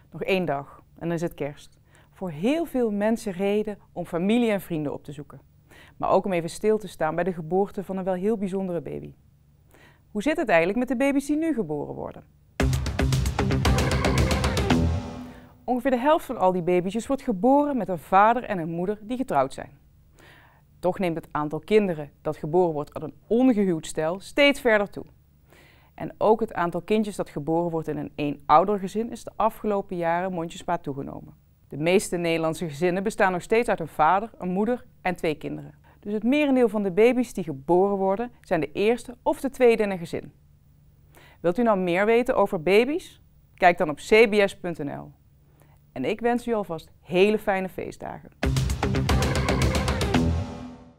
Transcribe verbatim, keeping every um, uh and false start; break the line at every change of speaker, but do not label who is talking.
Nog één dag en dan is het kerst. Voor heel veel mensen reden om familie en vrienden op te zoeken. Maar ook om even stil te staan bij de geboorte van een wel heel bijzondere baby. Hoe zit het eigenlijk met de baby's die nu geboren worden? Ongeveer de helft van al die baby's wordt geboren met een vader en een moeder die getrouwd zijn. Toch neemt het aantal kinderen dat geboren wordt uit een ongehuwd stel steeds verder toe. En ook het aantal kindjes dat geboren wordt in een eenoudergezin is de afgelopen jaren mondjesmaat toegenomen. De meeste Nederlandse gezinnen bestaan nog steeds uit een vader, een moeder en twee kinderen. Dus het merendeel van de baby's die geboren worden zijn de eerste of de tweede in een gezin. Wilt u nou meer weten over baby's? Kijk dan op c b s punt n l. En ik wens u alvast hele fijne feestdagen.